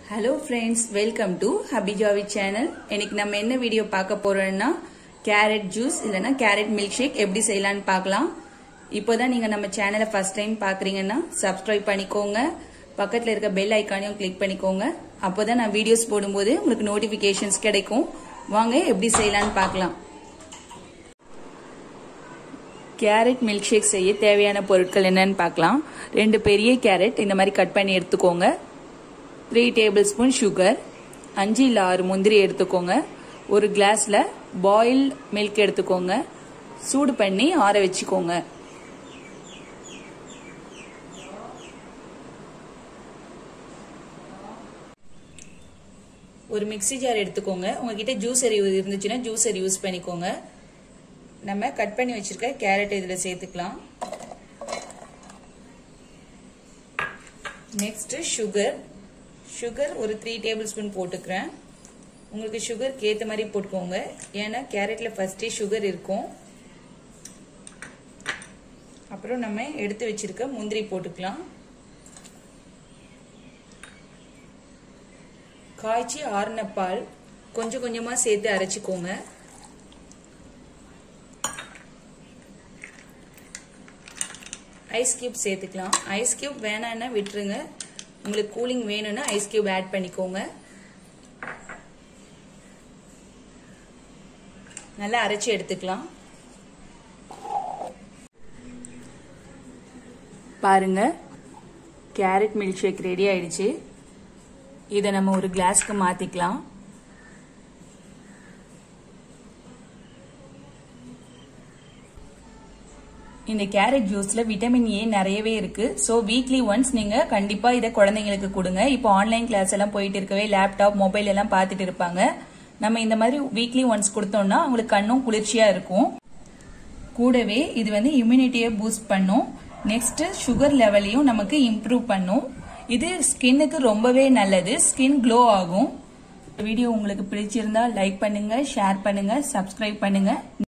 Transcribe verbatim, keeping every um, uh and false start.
Hello friends, welcome to Hubby Javi channel. இன்னைக்கு நம்ம என்ன வீடியோ பார்க்க போறோம்னா கேரட் ஜூஸ் இல்லனா கேரட் மில்க் ஷேக் எப்படி செய்யலாம்னு பார்க்கலாம். இப்போதான் நீங்க நம்ம சேனலை ஃபர்ஸ்ட் டைம் பார்க்கறீங்கன்னா Subscribe பண்ணிக்கோங்க. பக்கத்துல இருக்க பெல் ஐகானையும் கிளிக் பண்ணிக்கோங்க. அப்போதான் நான் வீடியோஸ் போடும்போது உங்களுக்கு நோட்டிபிகேஷன்ஸ் கிடைக்கும். வாங்க எப்படி செய்யலாம்னு பார்க்கலாம். கேரட் மில்க் ஷேக் செய்ய தேவையான பொருட்கள் என்னன்னு பார்க்கலாம். ரெண்டு பெரிய கேரட் இந்த மாதிரி கட் பண்ணி எடுத்துக்கோங்க. three tablespoon sugar, அஞ்சு இல்ல ஆறு முந்திரி எடுத்துக்கோங்க. ஒரு கிளாஸ்ல பாயில்ட் மில்க் எடுத்துக்கோங்க. சூடு பண்ணி ஆற வச்சுக்கோங்க. ஒரு மிக்ஸி ஜார் எடுத்துக்கோங்க. உங்ககிட்ட ஜூஸர் இருந்துச்சுன்னா ஜூஸர் யூஸ் பண்ணிக்கோங்க. நம்ம கட் பண்ணி வச்சிருக்க கேரட் இதுல சேர்த்துக்கலாம். நெக்ஸ்ட் சுகர் சுகர் ஒரு த்ரீ டேபிள் ஸ்பூன் போட்டுக்கிறேன். உங்களுக்கு சுகர் ஏற்ற மாதிரி போட்டுக்கோங்க. ஏன்னா கேரட்ல ஃபர்ஸ்டே சுகர் இருக்கும். அப்புறம் நம்ம எடுத்து வச்சிருக்க முந்திரி போட்டுக்கலாம். காய்ச்சி ஆறுன பால் கொஞ்சம் கொஞ்சமா சேர்த்து அரைச்சிக்கோங்க. ஐஸ் கியூப் சேர்த்துக்கலாம். ஐஸ் கியூப் வேணான்னா விட்டுருங்க. உங்களுக்கு கூலிங் வேணும்னா ஐஸ் கியூப் ஆட் பண்ணிக்கோங்க. நல்லா அரைச்சி எடுத்துக்கலாம். பாருங்க, கேரட் மில்க் ஷேக் ரெடி ஆயிடுச்சு. இதை நம்ம ஒரு கிளாஸ்க்கு மாத்திக்கலாம். இந்த கேரட் ஜூஸ்ல விட்டமின் ஏ நிறையவே இருக்கு. சோ வீக்லி ஒன்ஸ் நீங்க கண்டிப்பா இதை குழந்தைங்களுக்கு கொடுங்க. இப்போ ஆன்லைன் கிளாஸ் எல்லாம் போயிட்டு இருக்கவே லேப்டாப் மொபைல் எல்லாம் பார்த்துட்டு இருப்பாங்க. நம்ம இந்த மாதிரி வீக்லி ஒன்ஸ் கொடுத்தோம்னா அவங்களுக்கு கண்ணும் குளிர்ச்சியா இருக்கும். கூடவே இது வந்து இம்யூனிட்டியை பூஸ்ட் பண்ணும். நெக்ஸ்ட் சுகர் லெவலையும் நமக்கு இம்ப்ரூவ் பண்ணும். இது ஸ்கின்னுக்கு ரொம்பவே நல்லது. ஸ்கின் க்ளோ ஆகும். வீடியோ உங்களுக்கு பிடிச்சிருந்தா லைக் பண்ணுங்க, ஷேர் பண்ணுங்க, சப்ஸ்கிரைப் பண்ணுங்க.